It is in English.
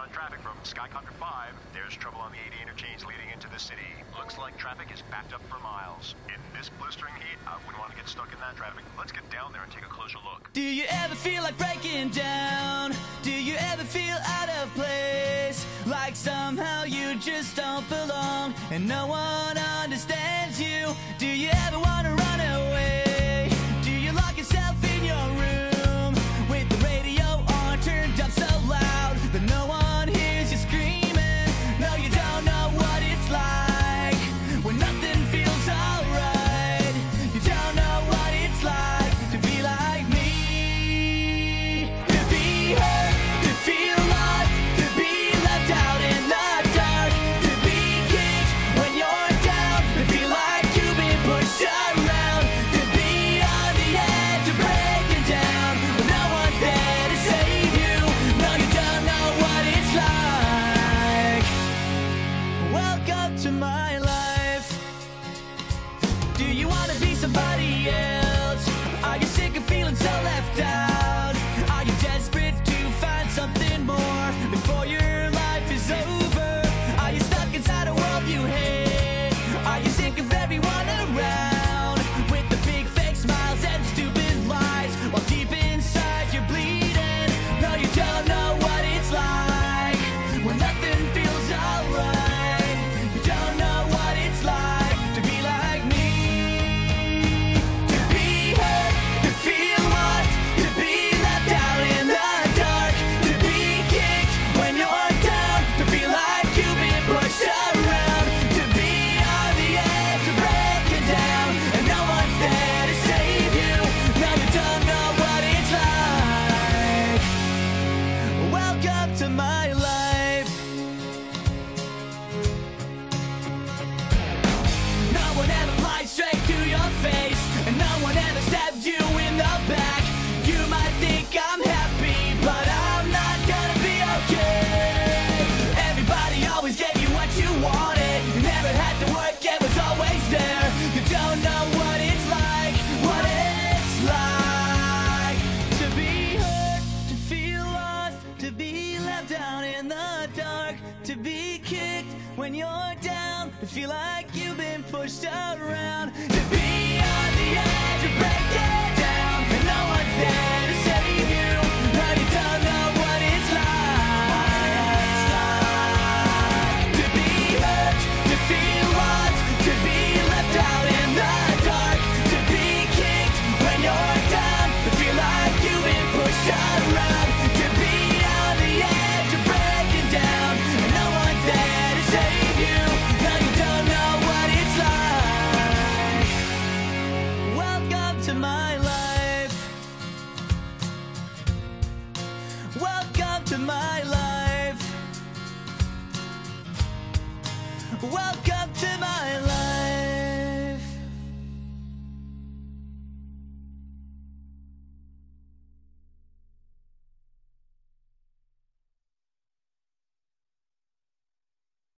on traffic from Skycopter 5. There's trouble on the 80 interchange leading into the city. Looks like traffic is backed up for miles. In this blistering heat, I wouldn't want to get stuck in that traffic. Let's get down there and take a closer look. Do you ever feel like breaking down? Do you ever feel out of place? Like somehow you just don't belong and no one understands you? Do you ever want to run away? Do you lock yourself in your room with the radio on turned up so loud that no one hears you screaming? No, you don't know what it's like when nothing feels alright. You don't know what it's like to be like me. To be hurt, to feel lost, to be left out in the dark, to be kicked when you're down, to feel like you've been pushed around, to be on the edge of breaking down when no one's there to save you. No, you don't know what it's like. Welcome to my life. Do you want to be somebody else? Are you sick of feeling so left out? Are you desperate to find something more before your life is over? Are you stuck inside a world you hate? Are you sick of everyone around with the big fake smiles and stupid lies while deep inside you're bleeding? No, you don't know what it's like when nothing feels alright. You don't know what it's like to be like me. To be hurt, to feel lost, to be left out in the dark, to be kicked when you're down, to feel like you've been pushed around, to be on the edge of breaking down and no one's there to save you. No, you don't know what it's like. Welcome to my life. No one ever lied straight to your face, and no one ever stabbed you in the back. You might think I'm happy, but I'm not gonna be okay. Everybody always gave you what you wanted. You never had to work, it was always there. You don't know what it's like to be hurt, to feel lost, to be left down in the dark, to be kicked when you're down, to feel like you've been pushed around, to be on the edge of breaking down and no one's there to save you. No, you don't know what it's like to be hurt, to feel lost, to be left out in the dark, to be kicked when you're down, to feel like you've been pushed around, to be on the edge of breaking down and no one's there to save you. No, you don't know what it's like. Welcome to my life. Welcome to my life. Welcome